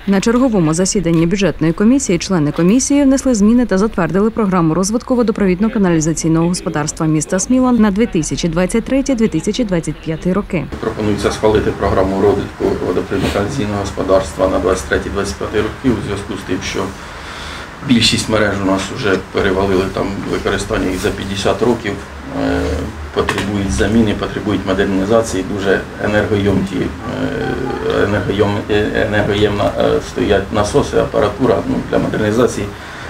На черговому засіданні бюджетної комісії члени комісії внесли зміни та затвердили програму розвитку водопровідно-каналізаційного господарства міста Сміла на 2023-2025 роки. Пропонується схвалити програму розвитку водопровідно-каналізаційного господарства на 23-25 роки у зв'язку з тим, що більшість мереж у нас вже перевалили там використання їх за 50 років, потребують заміни, потребують модернізації, дуже енергоємна стоять насоси, апаратура для модернізації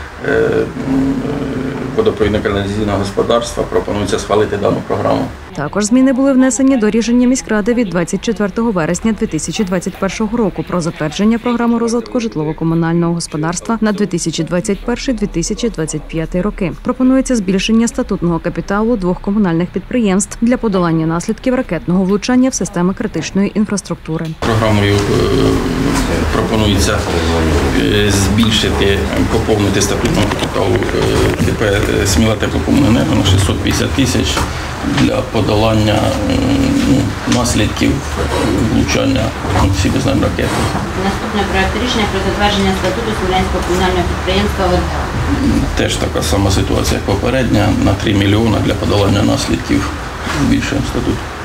водопровідно-каналізаційного господарства. Пропонується схвалити дану програму. Також зміни були внесені до рішення міськради від 24 вересня 2021 року про затвердження програми розвитку житлово-комунального господарства на 2021-2025 роки. Пропонується збільшення статутного капіталу двох комунальних підприємств для подолання наслідків ракетного влучання в системи критичної інфраструктури. Програмою пропонується збільшити, поповнити статутного капіталу КП «Сміла теплокомуненерго» на 650 тисяч для подолання наслідків влучання, всі ми знаємо, ракети. Наступний проект рішення про затвердження статуту Смілянського комунального підприємства «Водгаз». Теж така сама ситуація, як попередня, на 3 мільйони для подолання наслідків збільшуємо статут.